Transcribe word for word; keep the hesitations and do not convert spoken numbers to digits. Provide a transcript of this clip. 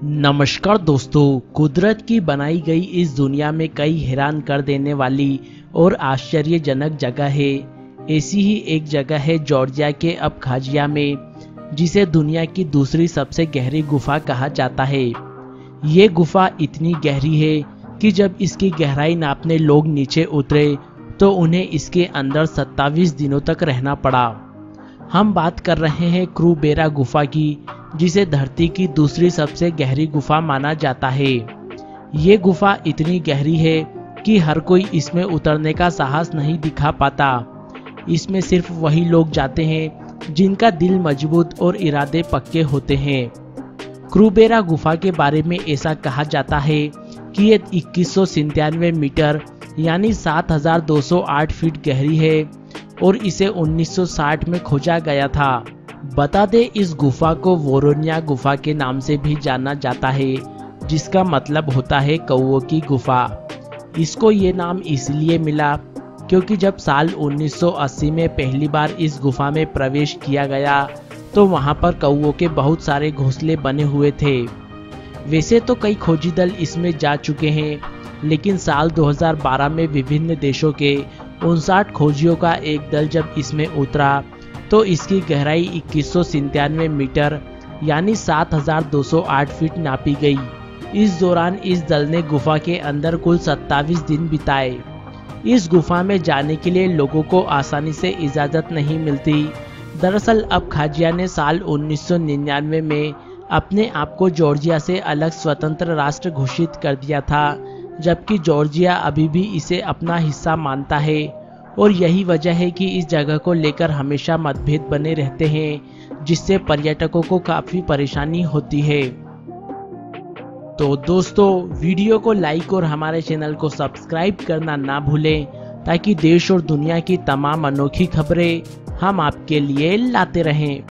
नमस्कार दोस्तों, कुदरत की बनाई गई इस दुनिया में कई हैरान कर देने वाली और आश्चर्यजनक जगह है। ऐसी ही एक जगह है जॉर्जिया के अबखाजिया में, जिसे दुनिया की दूसरी सबसे गहरी गुफा कहा जाता है। ये गुफा इतनी गहरी है कि जब इसकी गहराई नापने लोग नीचे उतरे तो उन्हें इसके अंदर सत्ताईस दिनों तक रहना पड़ा। हम बात कर रहे हैं क्रूबेरा गुफा की, जिसे धरती की दूसरी सबसे गहरी गुफा माना जाता है। ये गुफा इतनी गहरी है कि हर कोई इसमें उतरने का साहस नहीं दिखा पाता। इसमें सिर्फ वही लोग जाते हैं जिनका दिल मजबूत और इरादे पक्के होते हैं। क्रूबेरा गुफा के बारे में ऐसा कहा जाता है कि ये इक्कीस सौ सत्तानवे मीटर यानी सात हज़ार दो सौ आठ फीट गहरी है और इसे उन्नीस सौ साठ में खोजा गया था। बता दें, इस गुफा को वोरोनिया गुफा के नाम से भी जाना जाता है, जिसका मतलब होता है कौवों की गुफा। इसको ये नाम इसलिए मिला क्योंकि जब साल उन्नीस सौ अस्सी में पहली बार इस गुफा में प्रवेश किया गया तो वहां पर कौवों के बहुत सारे घोंसले बने हुए थे। वैसे तो कई खोजी दल इसमें जा चुके हैं, लेकिन साल दो हज़ार बारह में विभिन्न देशों के उनसठ खोजियों का एक दल जब इसमें उतरा तो इसकी गहराई इक्कीस सौ सत्तानवे मीटर यानी सात हज़ार दो सौ आठ फीट नापी गई। इस दौरान इस दल ने गुफा के अंदर कुल सत्ताईस दिन बिताए। इस गुफा में जाने के लिए लोगों को आसानी से इजाज़त नहीं मिलती। दरअसल अबखाजिया ने साल उन्नीस सौ निन्यानवे में अपने आप को जॉर्जिया से अलग स्वतंत्र राष्ट्र घोषित कर दिया था, जबकि जॉर्जिया अभी भी इसे अपना हिस्सा मानता है। और यही वजह है कि इस जगह को लेकर हमेशा मतभेद बने रहते हैं, जिससे पर्यटकों को काफ़ी परेशानी होती है। तो दोस्तों, वीडियो को लाइक और हमारे चैनल को सब्सक्राइब करना ना भूलें, ताकि देश और दुनिया की तमाम अनोखी खबरें हम आपके लिए लाते रहें।